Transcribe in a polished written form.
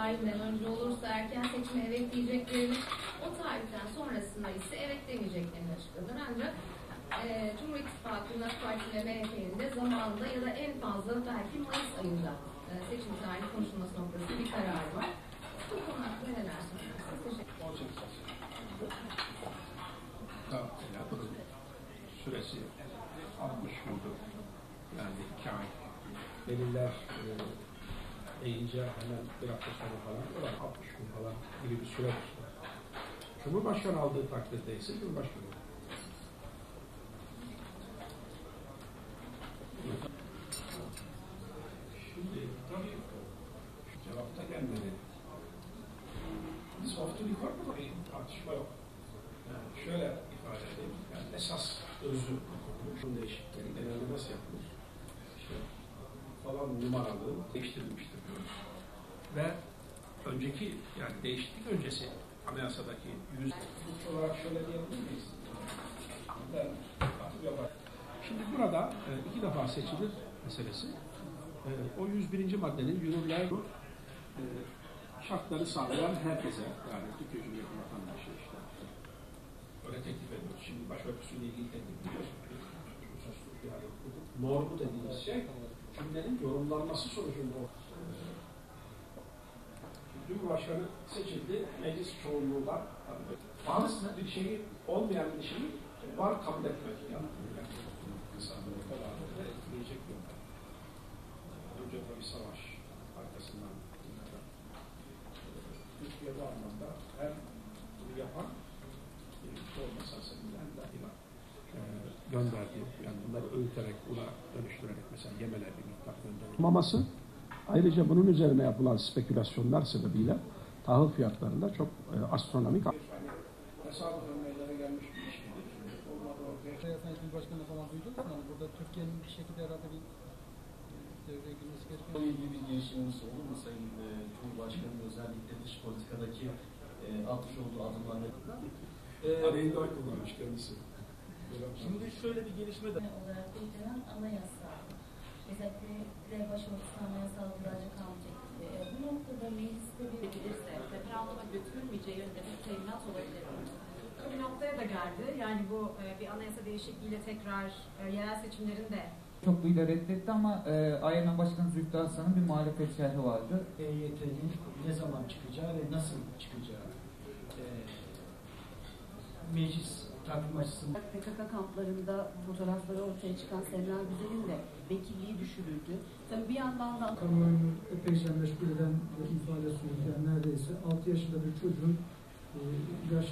tarihinden önce olursa erken seçime evet diyeceklerini, o tarihten sonrasında ise evet demeyeceklerini açıkladılar. Ancak Cumhur İttifakı'nın AK Parti ve MHP'nin de zamanında ya da en fazla belki Mayıs ayında seçim tarihi konuşulması noktasında bir karar var. Bu konu hakkında neler söylersiniz? Teşekkür ederim. Süresi 60 gündür. Yani 2 ay. Deliller deyince hemen bir hafta sonra falan 60 gün falan gibi bir süre var. Cumhurbaşkanı aldığı takdirde ise Cumhurbaşkanı. Şimdi tabii şu cevapta gelmedi. Biz off the record bir tartışma yok. Yani şöyle ifade edeyim. Yani esas özü şunun değişiklikleri genelde nasıl yapılır? İşte falan numaralı değiştirilmiştir diyoruz. Ve önceki yani değişiklik öncesi anayasadaki olarak şöyle diyebilir miyiz? Şimdi burada 2 defa seçilir meselesi. O 101. maddenin yürürlüğe şartları sağlayan herkese, yani Türkiye Cumhuriyeti vatandaşı işte öyle teklif ediyoruz. Şimdi başörtüsüyle ilgili teklif ediyoruz. Normu dediğimiz şey cümlenin yorumlanması sonucunda Cumhurbaşkanı seçildi, meclis çoğunluğuyla bazı bir şeyi olmayan bir şeyi var kabul etmek yani. İnsanları kararlı ve etkileyecek yollar. Önce tabii savaş arkasından Türkiye bu anlamda hem bunu yapan olmasa hem de gönderdi. Yani bunları öğüterek, buna dönüştürerek mesela Yemen'e bir miktar gönderdi. Maması ayrıca bunun üzerine yapılan spekülasyonlar sebebiyle tahıl fiyatlarında çok astronomik. Tesadüfen meydana gelmiş bir iş gibi. Sayın Cumhurbaşkanı falan duydunuz mu? Yani burada Türkiye'nin bir şekilde herhalde bir devreye girmesi gerekiyor. Bununla ilgili bir gelişmemiz olur mu Sayın Cumhurbaşkanı'nın özellikle dış politikadaki atmış olduğu adımlarla? Arayında oy kullanmış kendisi. Şimdi şöyle bir gelişme de... olarak belirlenen anayasa, mesela grev başörtüsü anayasal güvence kanunu teklif. Bu noktada mecliste bir edilirse referanduma götürülmeyeceği yönünde bir teminat olabilir mi? Bir noktaya da geldi. Yani bu bir anayasa değişikliğiyle tekrar yerel seçimlerin de çokluğuyla reddetti ama AYM Başkanı Zühtü Aslan'ın bir muhalefet şerhi vardı. EYT'nin ne zaman çıkacağı ve nasıl çıkacağı meclis takvim açısından. PKK kamplarında fotoğrafları ortaya çıkan Semra Güzel'in de vekilliği düşürüldü. Tabii bir yandan da kamuoyunu epeyce meşgul eden ifade sürüyor. Yani neredeyse 6 yaşında bir çocuğun yaş